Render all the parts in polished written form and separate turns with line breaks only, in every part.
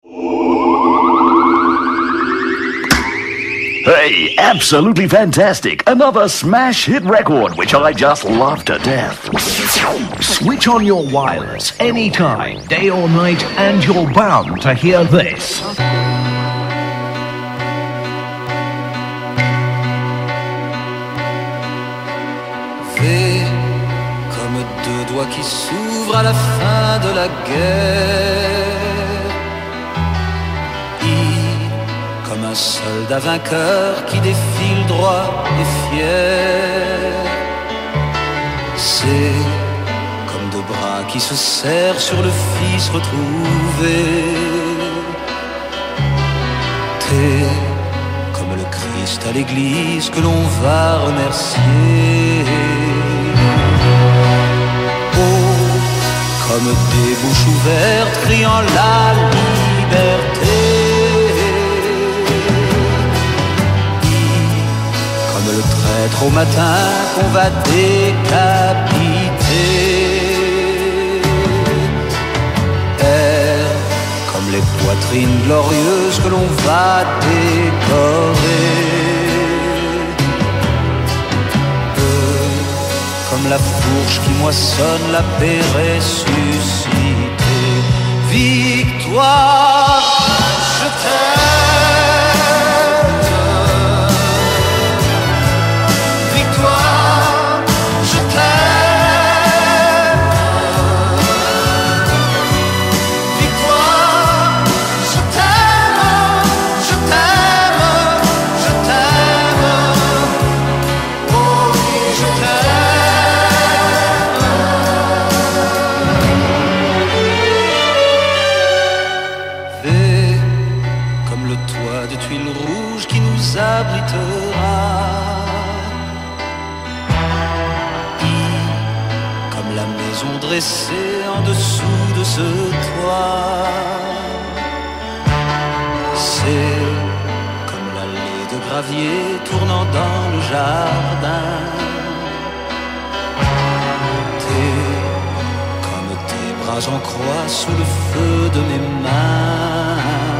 Hey, absolutely fantastic. Another smash hit record, which I just love to death.
Switch on your wireless anytime, day or night, and you're bound to hear this.
V comme deux doigts qui s'ouvrent à la fin de la guerre. Comme un soldat vainqueur qui défile droit et fier. C'est comme deux bras qui se serrent sur le fils retrouvé. T'es comme le Christ à l'église que l'on va remercier. Oh, comme des bouches ouvertes criant la liberté. Le traître au matin qu'on va décapiter. Air comme les poitrines glorieuses que l'on va décorer. Comme la fourche qui moissonne la paix ressuscitée. Victoire, je t'aime. Abritera. Comme la maison dressée en dessous de ce toit. C'est comme l'allée de gravier tournant dans le jardin. T'es comme tes bras en croix sous le feu de mes mains.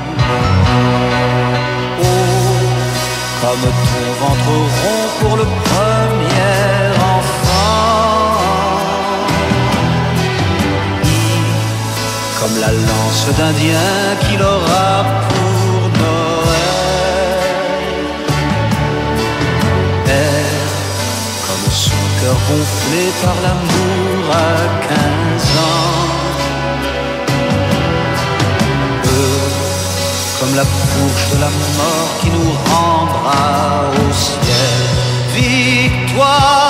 Comme ton ventre rond pour le premier enfant. Comme la lance d'Indien qu'il aura pour Noël. Air comme son cœur gonflé par l'amour à 15 ans. Comme la fourche de la mort qui nous rendra au ciel. Victoire.